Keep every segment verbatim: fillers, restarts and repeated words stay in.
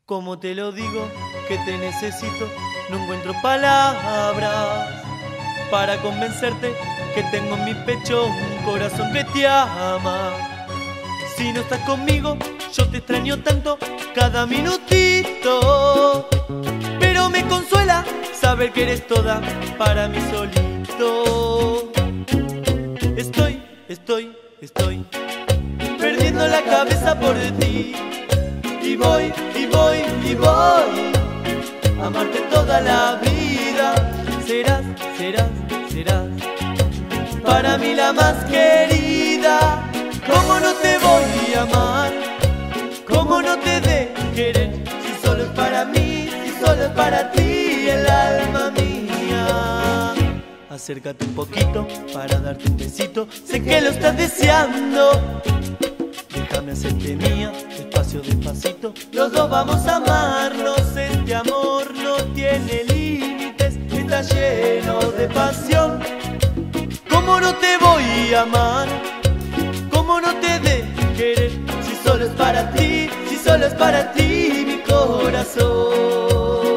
Como te lo digo, que te necesito, no encuentro palabras para convencerte que tengo en mi pecho un corazón que te ama. Si no estás conmigo, yo te extraño tanto cada minutito, pero me consuela saber que eres toda para mí solito. Estoy, estoy, estoy perdiendo la cabeza por ti, y voy, y voy, y voy a amarte toda la vida. Serás, serás, serás para mí la más querida. ¿Cómo no te voy a amar? ¿Cómo no te de querer? Si solo es para mí, si solo es para ti el alma mía. Acércate un poquito para darte un besito, sé que lo estás deseando. Déjame hacerte mía, despacio, despacito. Los dos vamos a amarnos, este amor no tiene límites, está lleno de pasión. ¿Cómo no te voy a amar? ¿Cómo no te de querer? Si solo es para ti, si solo es para ti mi corazón.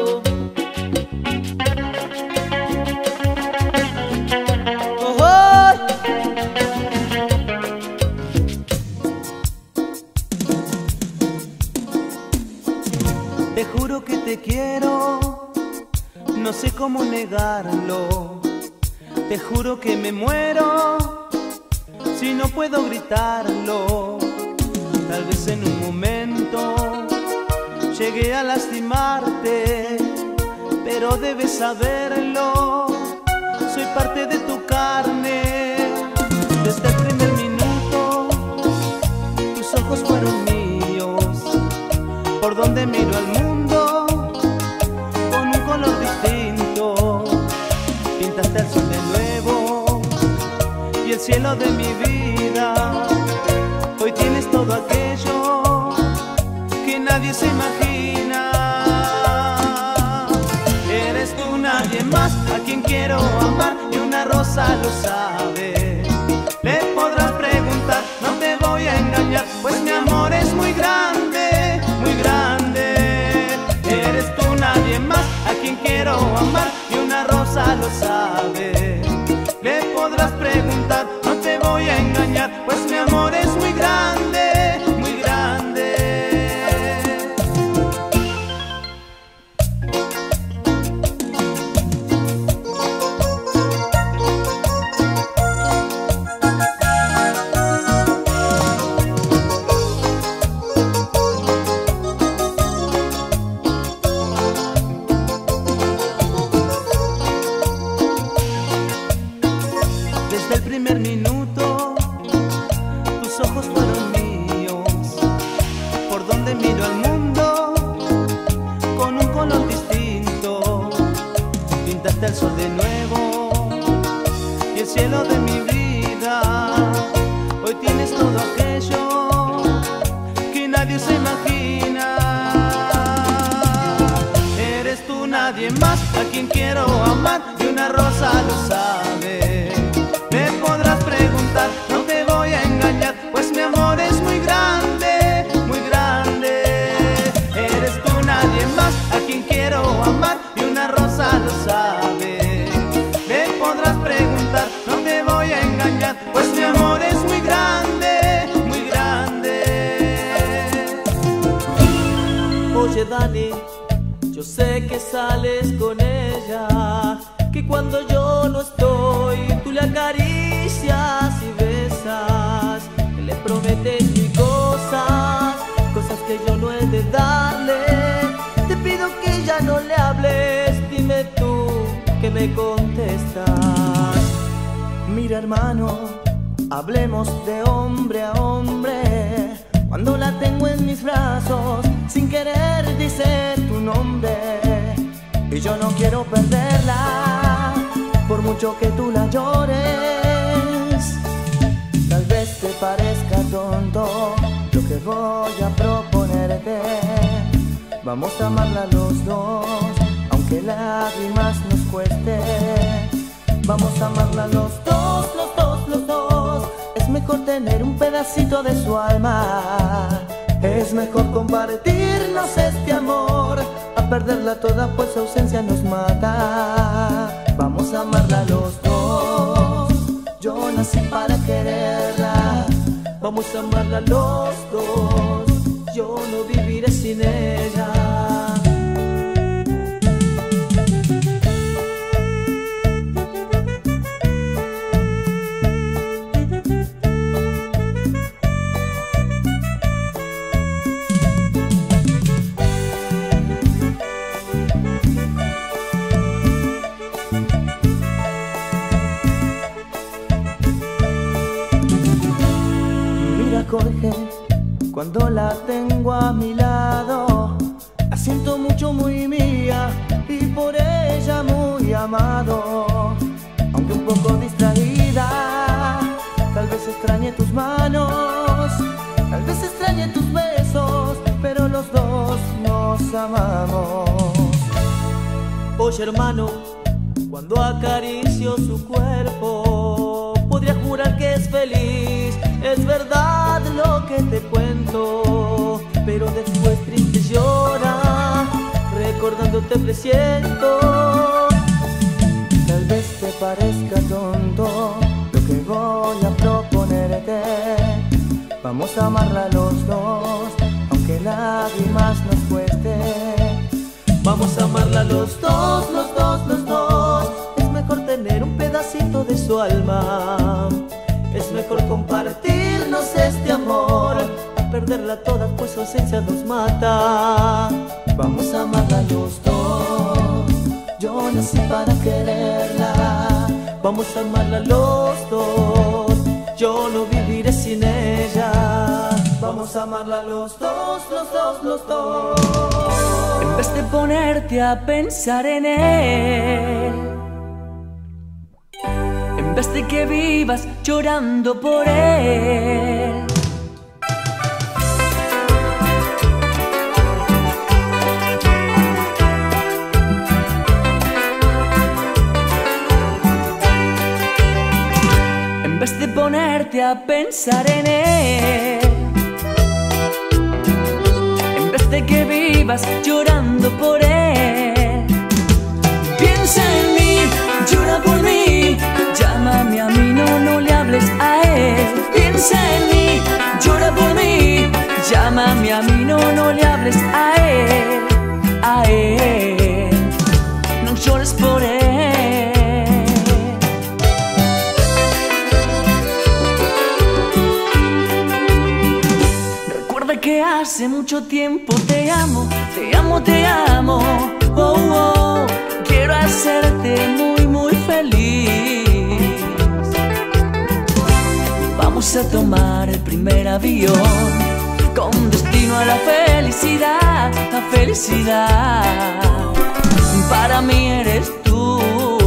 Oh, oh. Te juro que te quiero, no sé cómo negarlo. Te juro que me muero si no puedo gritarlo. Tal vez en un momento llegué a lastimarte, pero debes saberlo, soy parte de tu carne. Desde el primer minuto tus ojos fueron míos. Por donde miro al mundo con un color distinto, pintaste el sol de nuevo y el cielo de mi vida. Hoy tienes todo aquello que nadie se imagina. Eres tú, nadie más, a quien quiero amar, y una rosa lo sabe. Le podrás preguntar, no te voy a engañar, pues mi amor es muy grande, muy grande. Eres tú, nadie más, a quien quiero amar, y una rosa lo sabe. Le podrás preguntar, no te voy a engañar, pues mi amor es muy grande, muy grande. Desde el primer minuto tus ojos fueron míos. Por donde miro al mundo con un color distinto, pintaste el sol de nuevo y el cielo de mi vida. Hoy tienes todo aquello que nadie se imagina. Eres tú, nadie más, a quien quiero amar, y una rosa lo sabe. Me podrás preguntar, no te voy a engañar, pues mi amor es muy grande, muy grande. Eres tú, nadie más, a quien quiero amar, y una rosa lo sabe. Me podrás preguntar, no te voy a engañar, pues mi amor es muy grande, muy grande. Oye Dani, yo sé que sales con ella, que cuando yo no estoy tú le acaricias y besas, que le prometes mil cosas, cosas que yo no he de darle. Te pido que ya no le hables, dime tú que me contestas. Mira hermano, hablemos de hombre a hombre. Cuando la tengo en mis brazos, sin querer dice tu nombre, y yo no quiero perderla, por mucho que tú la llores. Tal vez te parezca tonto lo que voy a proponerte. Vamos a amarla los dos, aunque lágrimas nos cueste. Vamos a amarla los dos, los dos, los dos. Es mejor tener un pedacito de su alma, es mejor compartirnos este amor. perderla toda pues su ausencia nos mata. Vamos a amarla los dos, yo nací para quererla. Vamos a amarla los dos, yo no viviré sin ella. Jorge, cuando la tengo a mi lado, la siento mucho muy mía y por ella muy amado. Aunque un poco distraída, tal vez extrañe tus manos, tal vez extrañe tus besos, pero los dos nos amamos. Oye hermano, cuando acaricio su cuerpo, podría jurar que es feliz. Es verdad lo que te cuento, pero después triste llora, recordándote presiento. Tal vez te parezca tonto lo que voy a proponerte. Vamos a amarla los dos, aunque lágrimas nos cueste. Vamos a amarla los dos, los dos, los dos. Es mejor tener un pedacito de su alma. Es mejor compartirnos este amor, a perderla toda pues su ausencia nos mata. Vamos a amarla los dos, yo nací para quererla. Vamos a amarla los dos, yo no viviré sin ella. Vamos a amarla los dos, los dos, los dos. En vez de ponerte a pensar en él, en vez de que vivas llorando por él, en vez de ponerte a pensar en él, en vez de que vivas llorando por él, piensa en mí, llora por mí. Llámame a mí, no, no le hables a él. Piensa en mí, llora por mí. Llámame a mí, no, no le hables a él, a él. No llores por él. Recuerda que hace mucho tiempo te amo, te amo, te amo. Oh, oh, quiero hacerte muy, muy feliz. Vamos a tomar el primer avión con destino a la felicidad, la felicidad. Para mí eres tú.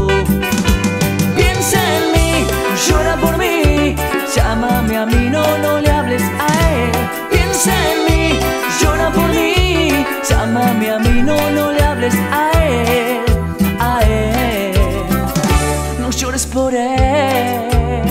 Piensa en mí, llora por mí. Llámame a mí, no, no le hables a él. Piensa en mí, llora por mí. Llámame a mí, no, no le hables a él, a él. No llores por él.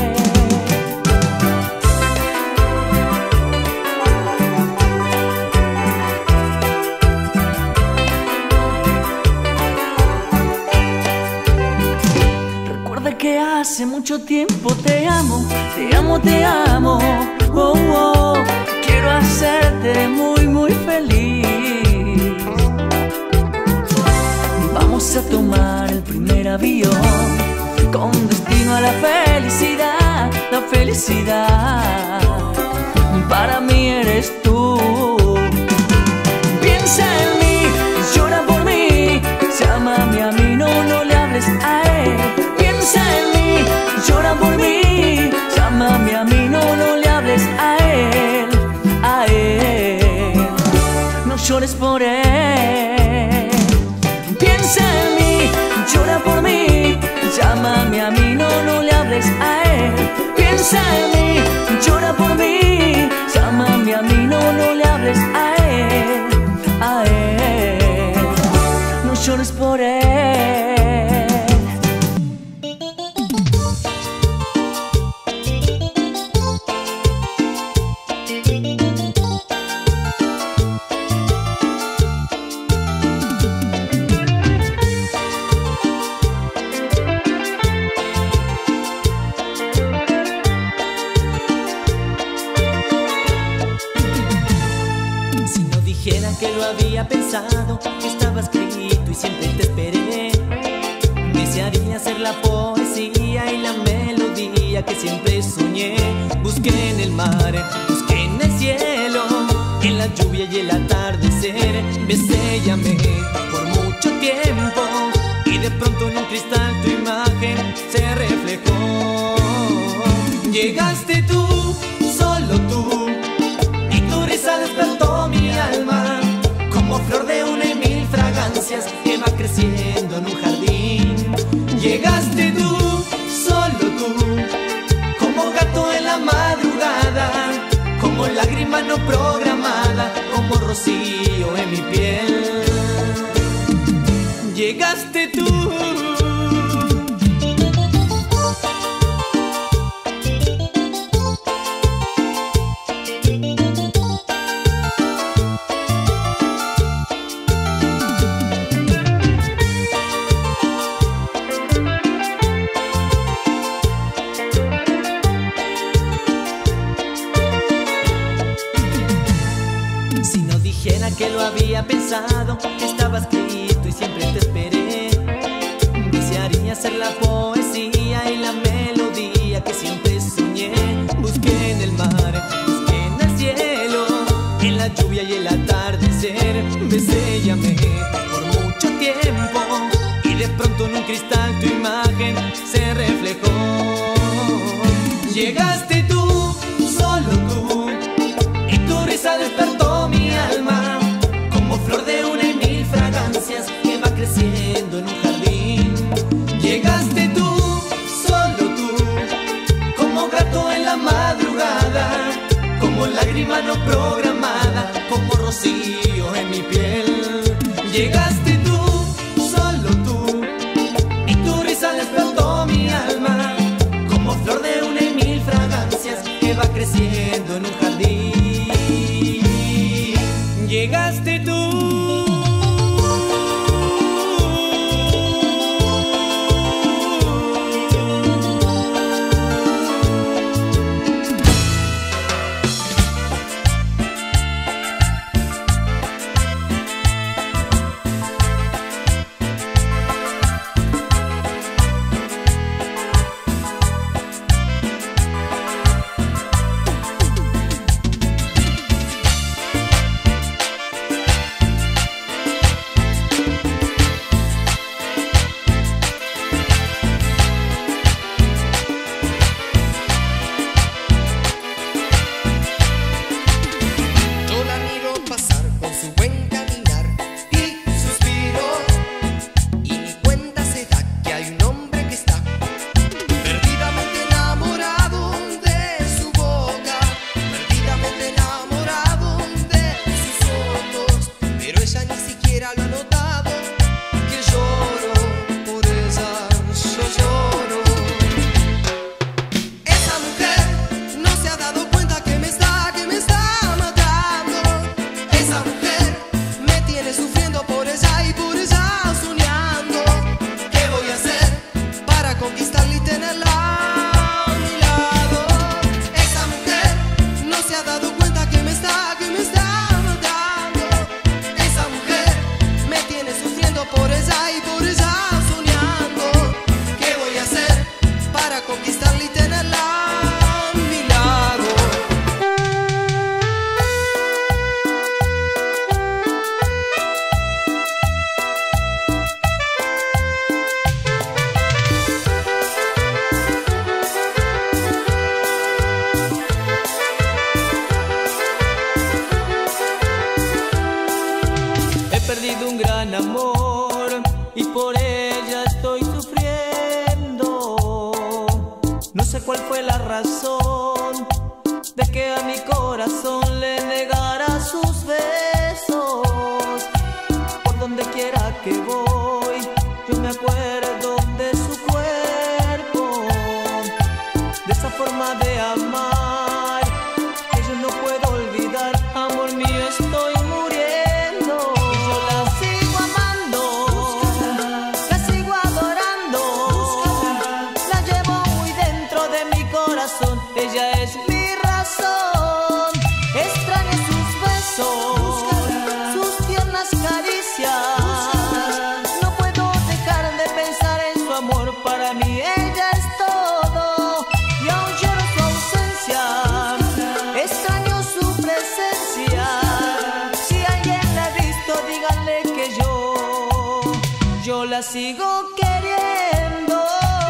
Que hace mucho tiempo te amo, te amo, te amo. Oh, oh, quiero hacerte muy, muy feliz. Vamos a tomar el primer avión con destino a la felicidad, la felicidad. Para mí eres tú. Piensa en mí, llora por mí. Llámame a mí, no, no le hables a él. Piensa en mí, llora por mí. Llámame a mí, no, no le hables a él, a él. No llores por él. Piensa en mí, llora por mí. Llámame a mí, no, no le hables a él. Piensa en mí, llora por mí. Llámame a mí, no, no le hables a él, a él. No llores por él. lo había pensado, que estaba escrito y siempre te esperé. Desearía ser la poesía y la melodía que siempre soñé. Busqué en el mar, busqué en el cielo, en la lluvia y el atardecer. Besé y amé por mucho tiempo, y de pronto en un cristal tu imagen se reflejó. Llegaste tú, solo tú, y tu risa despertó mi alma, como flor de una y mil fragancias que va creciendo en un jardín. Llegaste tú, solo tú, como gato en la madrugada, como lágrima no programada, como rocío en mi piel. Llegaste tú. Si no dijera que lo había pensado, que estaba escrito y siempre te esperé. Desearía ser la poesía y la melodía que siempre soñé. Busqué en el mar, busqué en el cielo, en la lluvia y el atardecer. Besé y amé por mucho tiempo, y de pronto en un cristal tu imagen se reflejó. Llegaste tú, solo tú, y tu risa despertó mi alma, como flor de una y mil fragancias que va creciendo en un jardín. Llegaste tú, solo tú, como gato en la madrugada, como lágrima no programada, como rocío en mi piel. Llegaste tú, solo tú, y tu risa despertó mi alma, como flor de una y mil fragancias que va creciendo en un jardín. Llegaste tú. Amor, y por ella estoy sufriendo. No sé cuál fue la razón de que a mi corazón le negara sus besos. Por donde quiera que voy, yo me acuerdo de su cuerpo, de esa forma de amar que yo no puedo olvidar. Amor mío, estoy muriendo. Ella es mi razón, extraño sus besos, sus yo la sigo queriendo.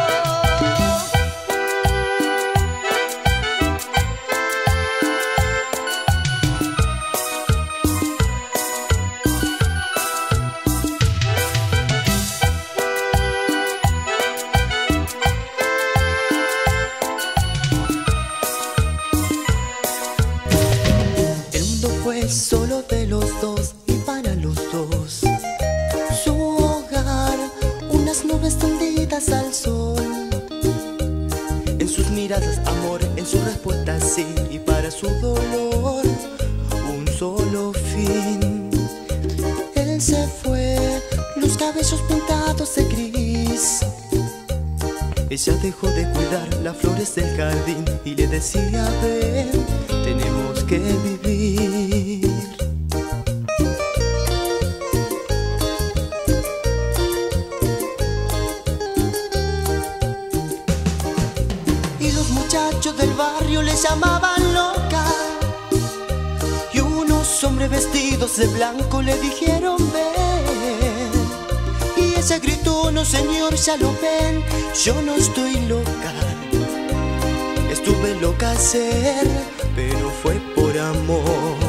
Solo de los dos y para los dos. Su hogar, unas nubes tendidas al sol. En sus miradas amor, en su respuesta sí. Y para su dolor, un solo fin. Él se fue, los cabellos pintados de gris. Ella dejó de cuidar las flores del jardín y le decía, ven, tenemos que vivir. Y los muchachos del barrio le llamaban loca. Y unos hombres vestidos de blanco le dijeron, ven. Y ella gritó, no señor, ya lo ven, yo no estoy loca. Estuve loca ayer, pero fue por amor.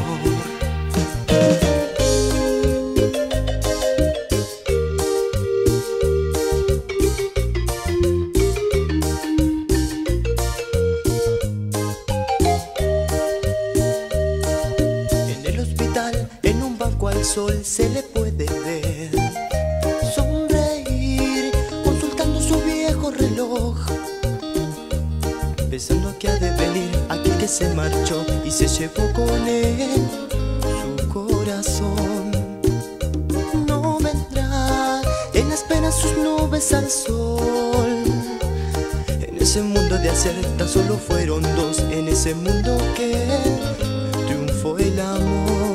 En el hospital, en un banco al sol, se le puede ver sonreír, consultando su viejo reloj, pensando que ha de venir aquel que se marchó y se llevó con él su corazón. No vendrá en las penas sus nubes al sol. En ese mundo de ayer tan solo fueron dos. En ese mundo que triunfó el amor.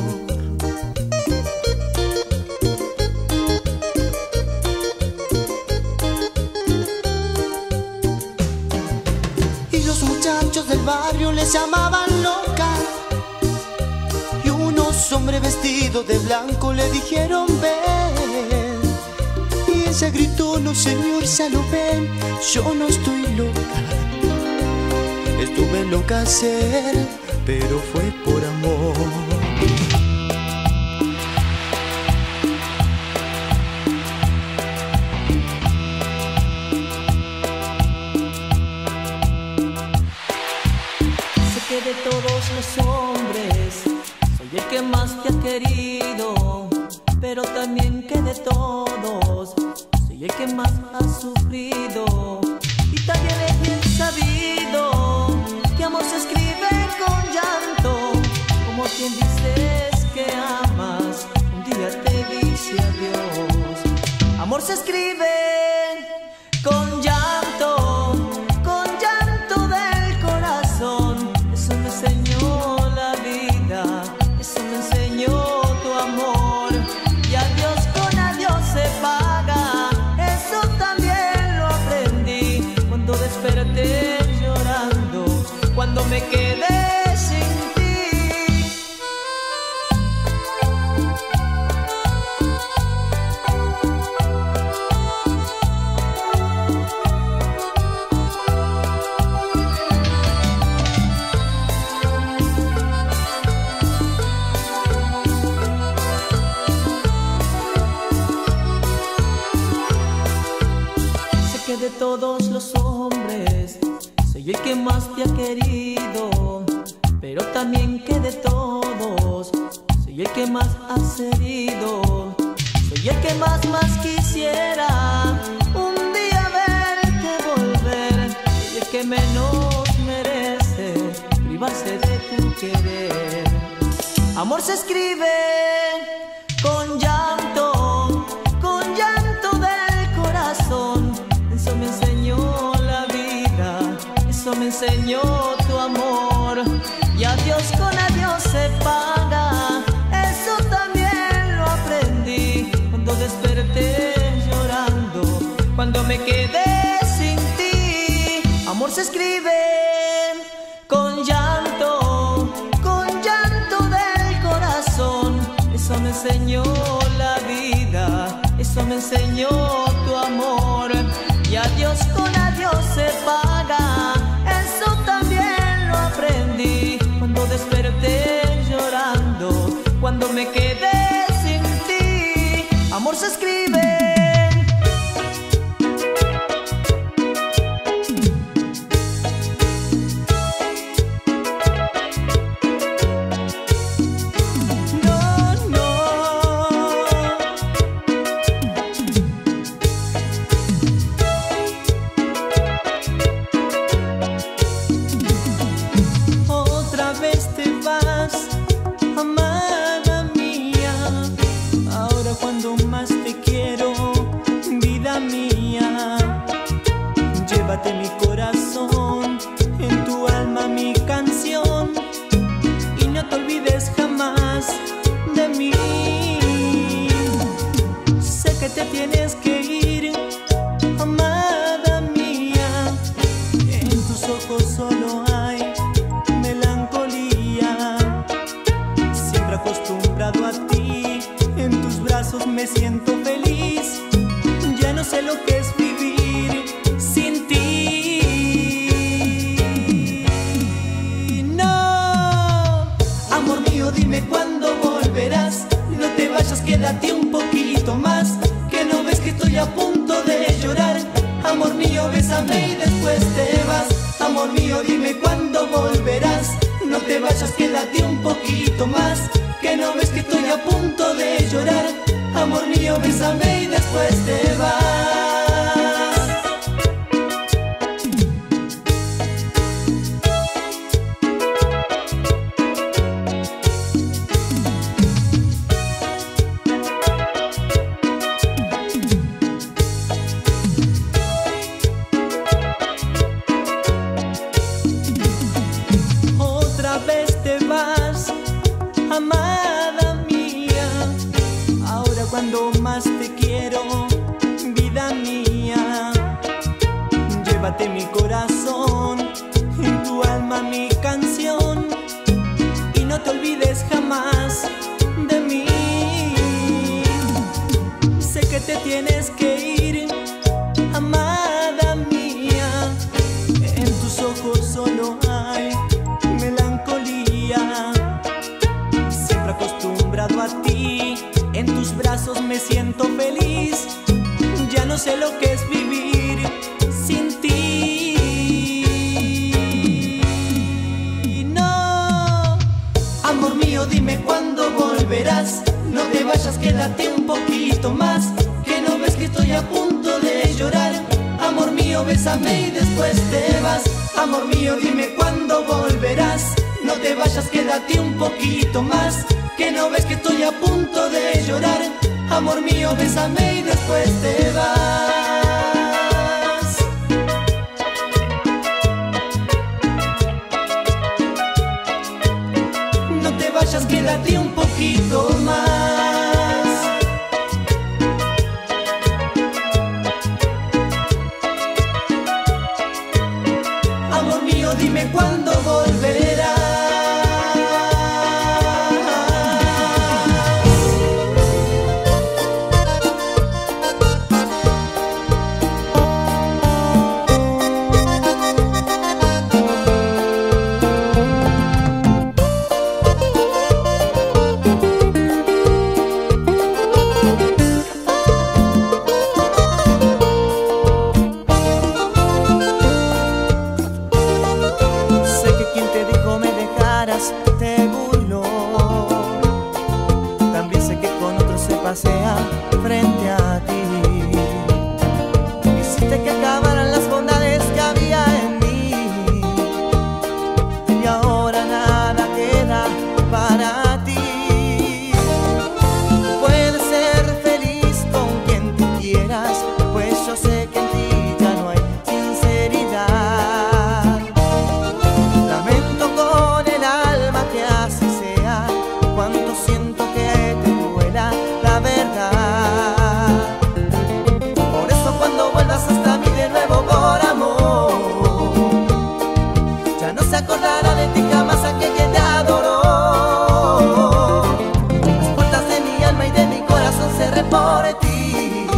Los muchachos del barrio les llamaban loca. Y unos hombres vestidos de blanco le dijeron, ven. Y ella gritó, no señor, ya lo ven, yo no estoy loca. Estuve loca ayer, pero fue por amor. De todos los hombres soy el que más te ha querido, pero también que de todos soy el que más ha sufrido. Y también he bien sabido que amor se escribe con llanto, como quien dices que amas, un día te dice adiós. Amor se escribe con llanto, con llanto del corazón. Eso me enseñó la vida, eso me enseñó tu amor. Y adiós con adiós se paga, eso también lo aprendí cuando desperté llorando, cuando me quedé sin ti. De todos los hombres soy el que más te ha querido, pero también que de todos soy el que más has herido. Soy el que más más quisiera un día verte volver. Soy el que menos merece privarse de tu querer. Amor se escribe con llanto, con llanto del corazón. Eso me enseñó la vida, eso me enseñó tu amor. Y adiós con adiós se paga, eso también lo aprendí cuando desperté llorando, cuando me quedé sin ti. Amor se escribe con llanto, con llanto del corazón. Eso me enseñó la vida, eso eso me enseñó tu amor. Y adiós con adiós se paga, eso también lo aprendí cuando desperté llorando, cuando me quedé sin ti. Amor se escribe. Llévate mi corazón, en tu alma mi canción, y no te olvides jamás de mí. Sé que te tienes que ir, amada mía, en tus ojos solo hay melancolía. Siempre acostumbrado a ti, en tus brazos me siento feliz. Ya no sé lo que es vivir sin ti. No, amor mío, dime cuándo volverás. No te vayas, quédate un poquito más, que no ves que estoy a punto de llorar. Amor mío, bésame y después te vas. Amor mío, dime cuándo volverás. No te vayas, quédate un poquito más, que no ves que estoy a punto de llorar. Amor mío, bésame y después te vas. Otra vez te vas, amada mía, ahora cuando más te quiero, vida mía. Llévate mi corazón, en tu alma mi canción, y no te olvides jamás de mí. Sé que te tienes que ir, amada mía, en tus ojos solo hay melancolía. Siempre acostumbrado a ti, en tus brazos me siento feliz. Ya no sé lo que es vivir sin ti. No, amor mío, dime cuándo volverás. No te vayas, quédate un poquito más, que no ves que estoy a punto de llorar. Amor mío, bésame y después te vas. Amor mío, dime cuándo volverás. No te vayas, quédate un poquito más, que no ves que estoy a punto de llorar. Amor mío, bésame y después te vas. No te vayas, quédate un poquito más. Amor mío, dime cuándo volverás. Te burló. También sé que con otros se pasea frente a ti. Hiciste que acabaran las bondades que había en mí, y ahora nada queda para ti. Puedes ser feliz con quien tú quieras, pues yo sé que en ti ya no hay sinceridad. Lamento con el alma que así sea, cuánto siento que te duela la verdad. Por eso cuando vuelvas hasta mí de nuevo por amor, ya no se acordará de ti jamás aquel que te adoró. Las puertas de mi alma y de mi corazón cerré por ti.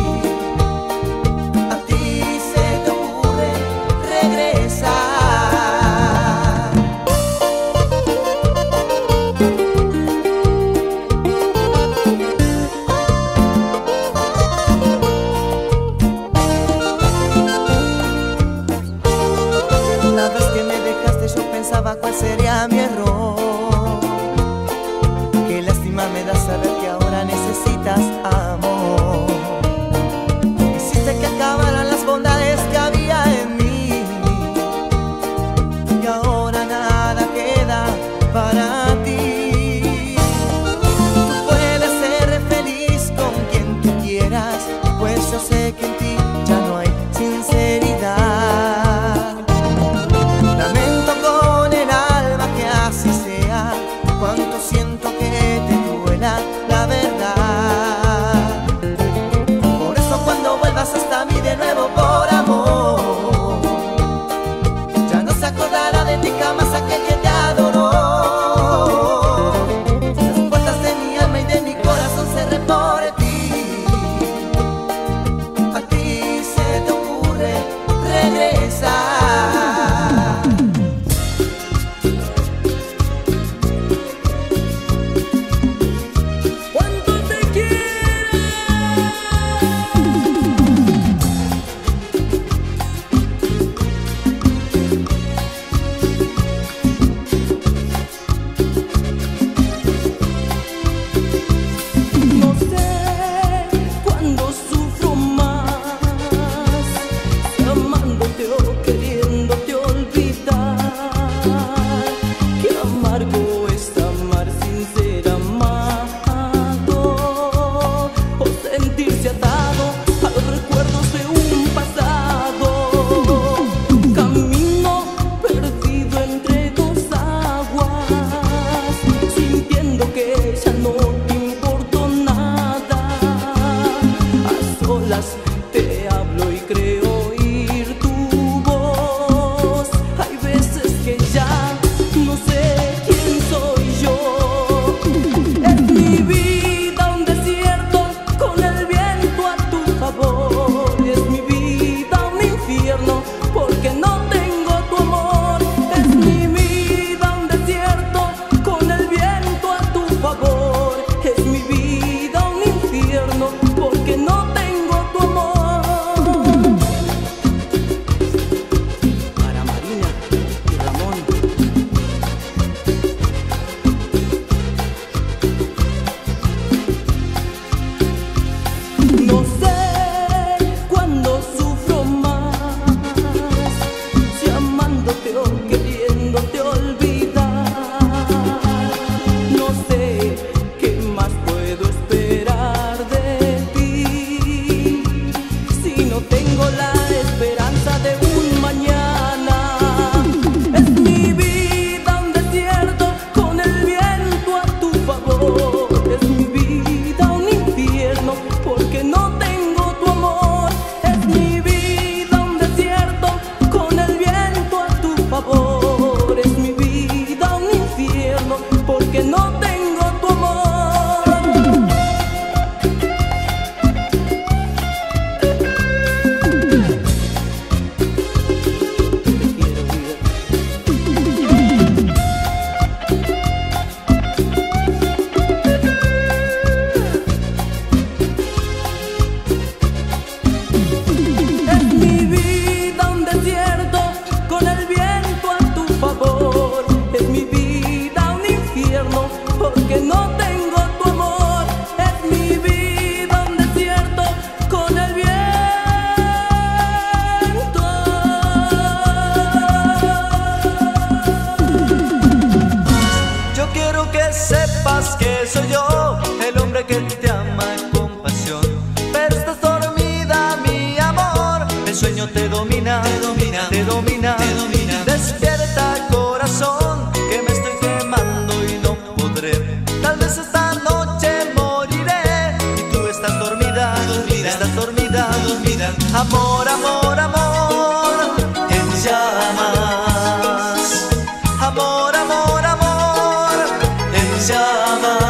sueño te domina, te domina, te domina, te domina. Despierta, corazón, que me estoy quemando y no podré. Tal vez esta noche moriré y tú estás dormida, dormida, estás dormida, dormida. Amor, amor, amor, en llamas. Amor, amor, amor, en llamas.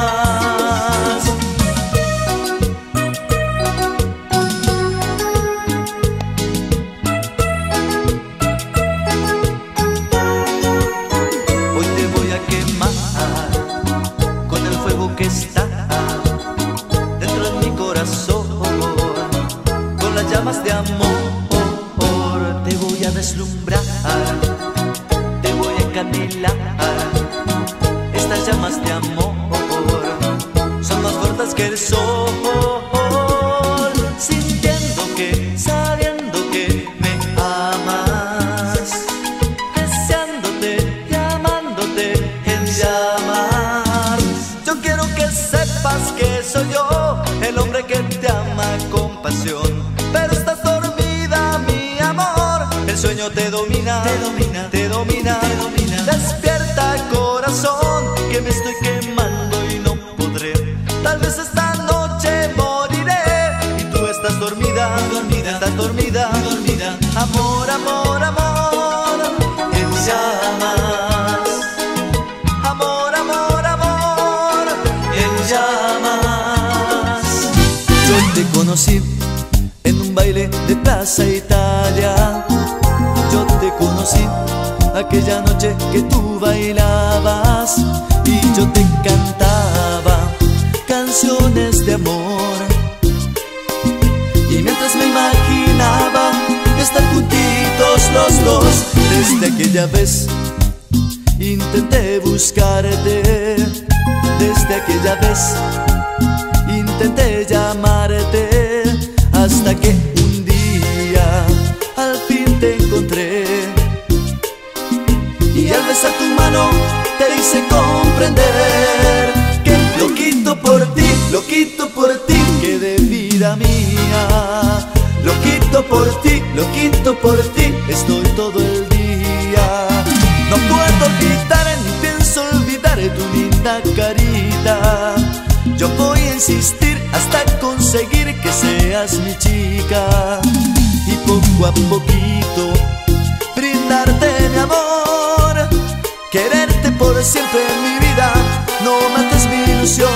Hoy te voy a quemar con el fuego que está dentro de mi corazón, con las llamas de amor. Te voy a deslumbrar, te voy a encandilar. Estas llamas de amor son más fuertes que el sol. Sintiendo que, sabiendo que me amas, deseándote y amándote en llamas. Yo quiero que sepas que soy yo el hombre que te ama con pasión. Pero estás dormida, mi amor, el sueño te domina, te domina, te domina, te domina. Despierta, corazón, que me estoy quemando y no podré. Tal vez esta noche moriré y tú estás dormida, dormida, estás dormida, dormida. Amor, amor, amor, en llamas. Amor, amor, amor, en llamas. Yo te conocí en un baile de Plaza Italia. Yo te conocí aquella noche que tú bailabas y yo te cantaba canciones de amor. Y mientras me imaginaba estar juntitos los dos, desde aquella vez intenté buscarte. Desde aquella vez intenté llamarte, hasta que un día al fin te encontré. Y al besar tu mano te hice comprender que loquito por ti, loquito por ti, que de vida mía. Loquito por ti, loquito por ti, estoy todo el día. No puedo olvidar ni pienso olvidar tu linda carita. Yo voy a insistir hasta conseguir que seas mi chica, y poco a poquito brindarte mi amor, quererte por siempre en mi vida. No mates mi ilusión.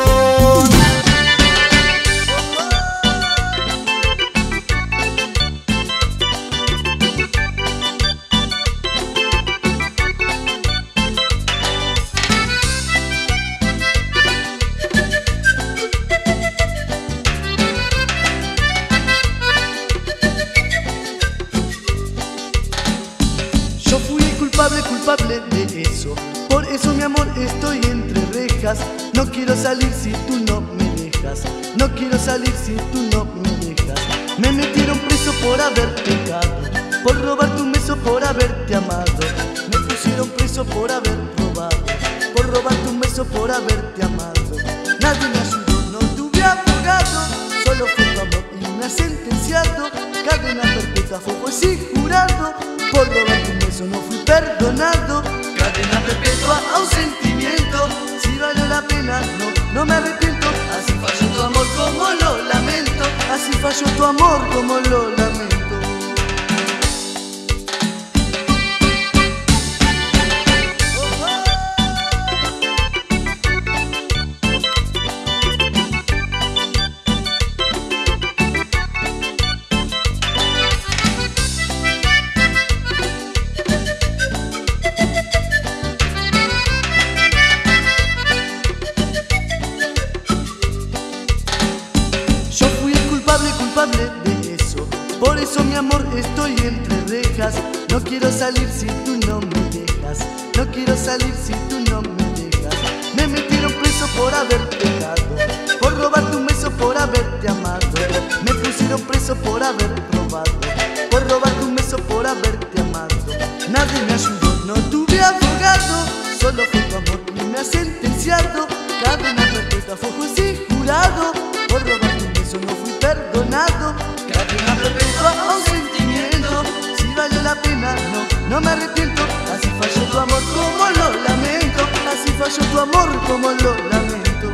Yo fui el culpable, culpable de eso. Por eso, mi amor, estoy entre rejas. No quiero salir si tú no me dejas. No quiero salir si tú no me dejas. Me metieron preso por haber pecado, por robar tu beso, por haberte amado. Me pusieron preso por haber robado, por robar tu beso, por haberte amado. Nadie me ayudó, no tuve abogado, solo fue tu amor y me ha sentenciado. Cadena perpetua, fue juez y jurado. Por robar tu beso no fui perdonado. Cadena perpetua a un sentimiento. Si valió la pena, no, no me arrepiento. Así falló tu amor como lo lamento. Así falló tu amor como lo lamento. Culpable de eso. Por eso, mi amor, estoy entre rejas. No quiero salir si tú no me dejas. No quiero salir si tú no me dejas. Me metieron preso por haber pecado, por robar tu beso, por haberte amado. Me pusieron preso por haber robado, por robar tu beso, por haberte amado. Nadie me ayudó, no tuve abogado, solo fue tu amor y me ha sentenciado. Cadena perpetua, fue juez y jurado. Por robar tu beso no fui perdonado. Cadena perpetua a un sentimiento. no me arrepiento. Así falló tu amor como lo lamento, así falló tu amor como lo lamento.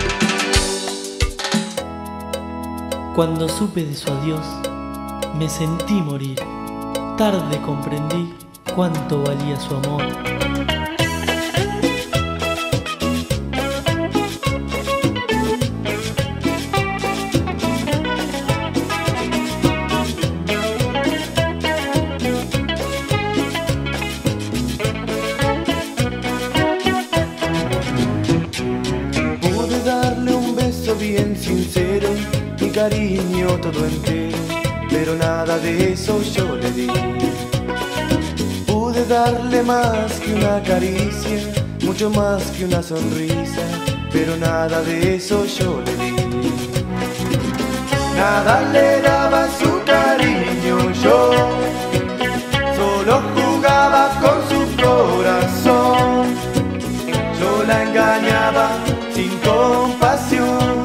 Cuando supe de su adiós, me sentí morir. Tarde comprendí cuánto valía su amor. Pude darle un beso bien sincero, mi cariño todo entero, pero nada de eso yo le di. Pude darle más que una caricia, mucho más que una sonrisa, pero nada de eso yo le di. Nada le daba su cariño yo, solo jugaba con su corazón. Yo la engañaba sin compasión.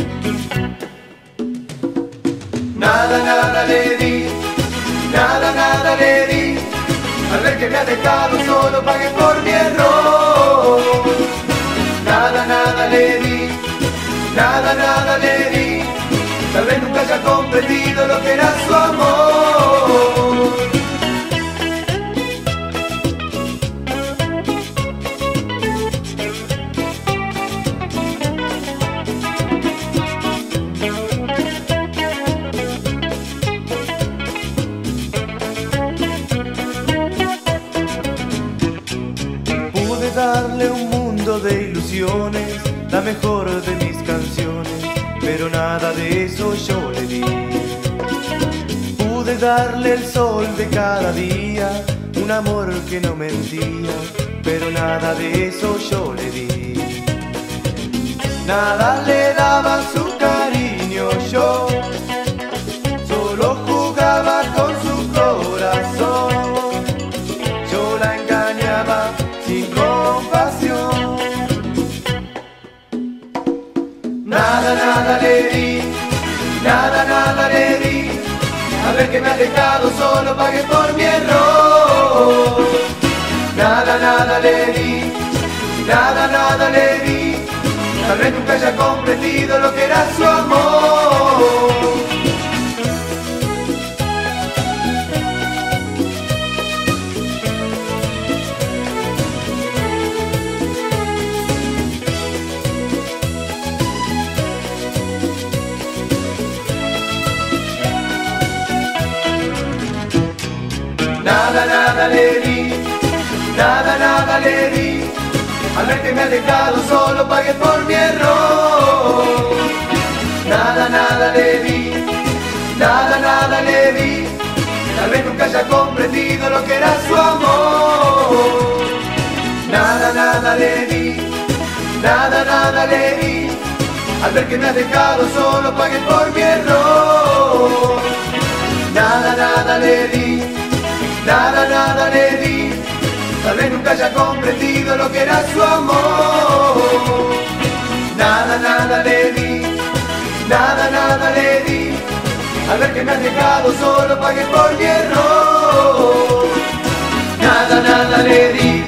Nada, nada le di, nada, nada le di. Al ver que me ha dejado solo pagué por mi error. Nada, nada le di, nada, nada le di. Tal vez nunca haya comprendido lo que era su amor. Darle un mundo de ilusiones, la mejor de mis canciones, pero nada de eso yo le di. Pude darle el sol de cada día, un amor que no mentía, pero nada de eso yo le di. Nada le daba su cariño yo, solo jugaba con su corazón. Yo la engañaba sin compasión. Nada, nada le di, nada, nada le di. A ver que me ha dejado solo pagué por mi error. Nada, nada le di, nada, nada le di. Tal vez nunca haya comprendido lo que era su amor. Nada, nada le di, nada, nada le di. Al ver que me ha dejado solo pagué por mi error. Nada, nada le di, nada, nada le di. Tal vez nunca haya comprendido lo que era su amor. Nada, nada le di, nada, nada le di. Al ver que me ha dejado solo pagué por mi error. Nada, nada le di, nada, nada le di. Tal vez nunca haya comprendido lo que era su amor. Nada, nada le di, nada, nada le di. Al ver que me has dejado solo pagué por mi error. Nada, nada le di.